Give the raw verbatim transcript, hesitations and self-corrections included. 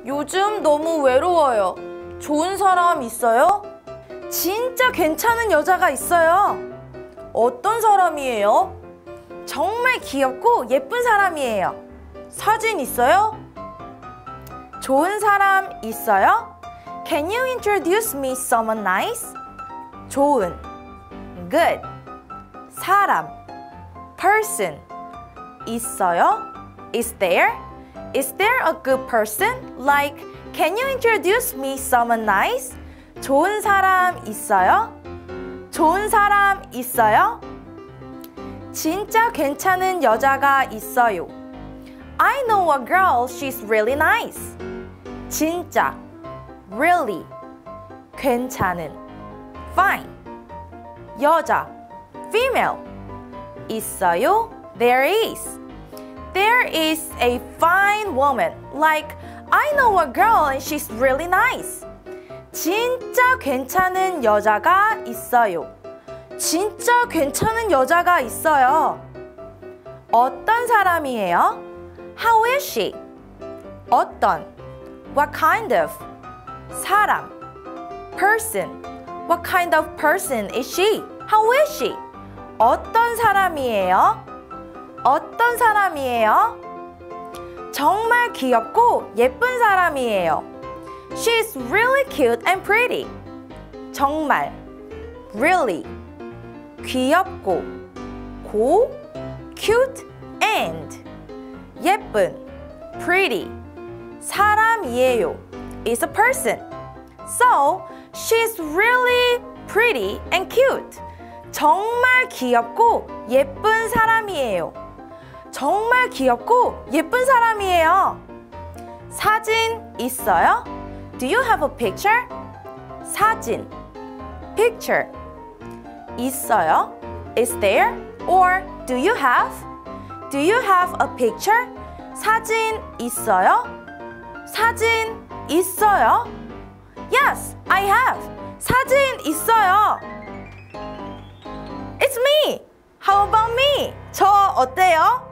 요즘 너무 외로워요. 좋은 사람 있어요? 진짜 괜찮은 여자가 있어요. 어떤 사람이에요? 정말 귀엽고 예쁜 사람이에요. 사진 있어요? 좋은 사람 있어요? Can you introduce me someone nice? 좋은, good, 사람, person, 있어요? Is there? Is there a good person? Like, can you introduce me someone nice? 좋은 사람 있어요? 좋은 사람 있어요? 진짜 괜찮은 여자가 있어요. I know a girl, she's really nice. 진짜, really, 괜찮은, fine. 여자, female, 있어요? There is. There is a fine woman. Like, I know a girl and she's really nice. 진짜 괜찮은 여자가 있어요. 진짜 괜찮은 여자가 있어요. 어떤 사람이에요? How is she? 어떤? What kind of? 사람. Person. What kind of person is she? How is she? 어떤 사람이에요? 어떤 사람이에요? 정말 귀엽고 예쁜 사람이에요. She's really cute and pretty. 정말, really, 귀엽고, 고, cute and, 예쁜, pretty, 사람이에요, is a person. So, she's really pretty and cute. 정말 귀엽고 예쁜 사람이에요. 정말 귀엽고 예쁜 사람이에요. 사진 있어요? Do you have a picture? 사진, picture. 있어요? Is there? Or do you have? Do you have a picture? 사진 있어요? 사진 있어요? Yes, I have. 사진 있어요. It's me. How about me? 저 어때요?